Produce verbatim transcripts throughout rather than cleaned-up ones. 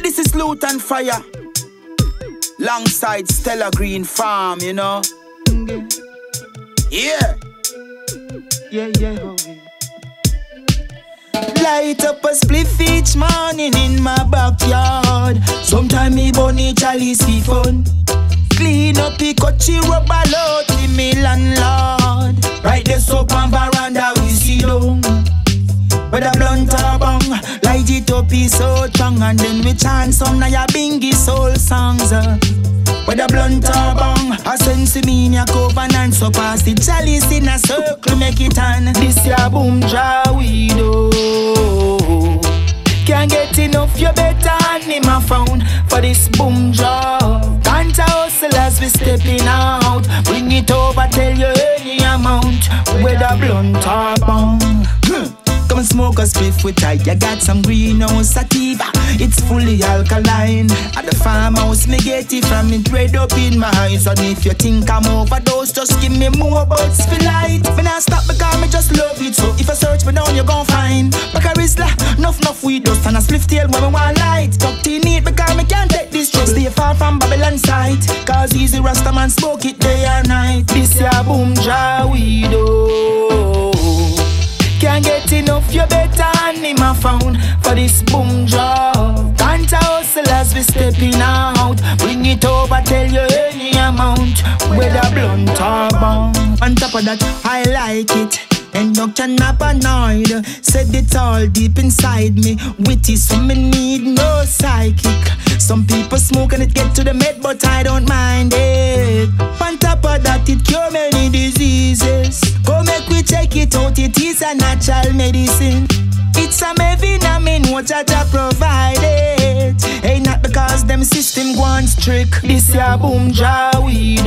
this is Loot and Fire, alongside Stella Green Farm, you know. Yeah. Yeah, yeah, oh, yeah. Light up a spliff each morning in my backyard. Sometime me bunny chalice fi fun. Clean up the coachy rubber load to me landlord. Right there up on veranda we see down. But a blunt or bong, light it up is so strong. And then we chant some na ya bingy soul songs. uh. With a blunt or bong, a sense me in your covenant. So pass the chalice in a circle, make it on. This ya boom draw we do. Can't get enough, you better hand me my phone for this boom job. Can't hustle as we stepping out. Bring it over, tell you any amount. With a blunt or bong. Come and smoke a spliff with tight. You got some greenhouse sativa. It's fully alkaline. At the farmhouse, me get it from it red up in my eyes. And if you think I'm overdose, just give me more buds for light. Me not stop because me just love it. So if I search me down, you gon' find Bacarisla, nuff nuff weed dust and a spliff tail when me want light. Tucked in it because me can't take this trouble. Stay far from Babylon sight. Cause easy Rasta man smoke it day and night. This ya boom draw weed oh. Can't get enough, you better hand me my phone for this boom job. Can't hustle as we stepping out. Bring it over, tell you any amount. Whether blunt or bong. On top of that, I like it. And Doctor Napanoid said it's all deep inside me. Witty, so me need no psychic. Some people smoke and it get to the med, but I don't mind it. On top of that, it cure many diseases. Go make we check it out, it is a natural medicine. It's a vitamin, what Jaja provided. Ain't not because them system wants trick. This ya boom draw weed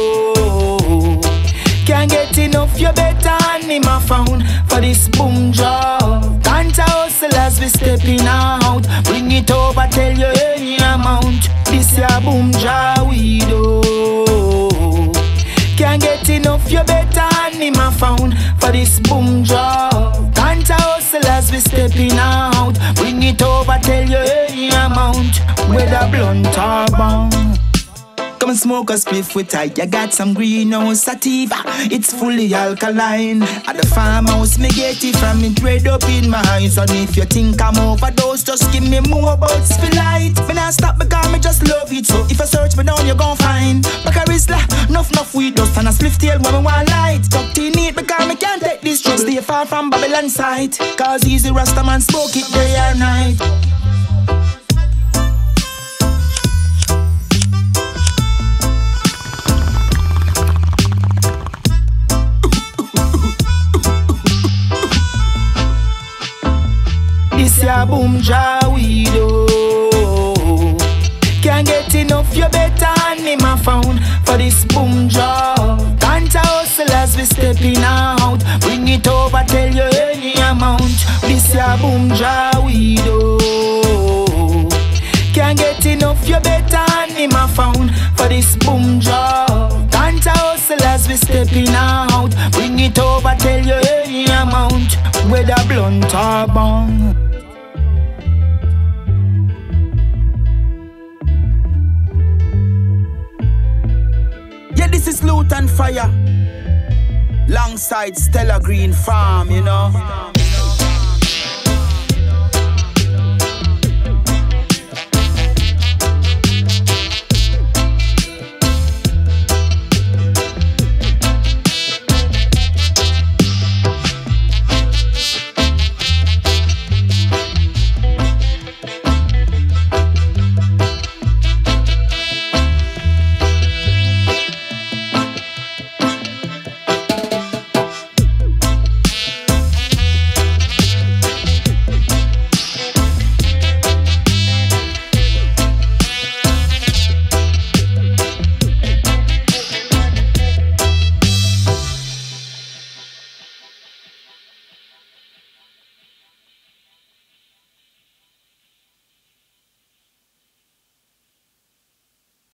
oh. Can't get enough, you better hand me my phone for this boom job. Can't hustle as we stepping out. Bring it over, tell you any amount. This ya boom draw weed oh. Can't get enough, you better hand me my phone for this boom job. Can't hustle as we stepping out. Bring it over, tell you any amount. Whether blunt or bong. Come and smoke a spliff with tight. You got some greenhouse sativa. It's fully alkaline. At the farmhouse, me get it from it red up in my eyes. And if you think I'm overdose, just give me more buds for light. Me not stop because me just love it. So if I search me down, you gon' find Bacarisla, nuff nuff weed dust and a spliff tail when me want light. Tucked in it because me can't take this drugs. Stay far from Babylon sight. Cause easy Rasta man smoke it day and night. This ya boom draw weed oh. Can't get enough, you better hand me my phone for this boom job. Can't hustle as we stepping out. Bring it over, tell you any amount. This ya boom draw weed oh. Can't get enough, you better hand me my phone for this boom job. Can't hustle as we stepping out. Bring it over, tell you any amount. Whether blunt or bong. Yeah, this is Loot and Fire, alongside Stella Green Farm, you know.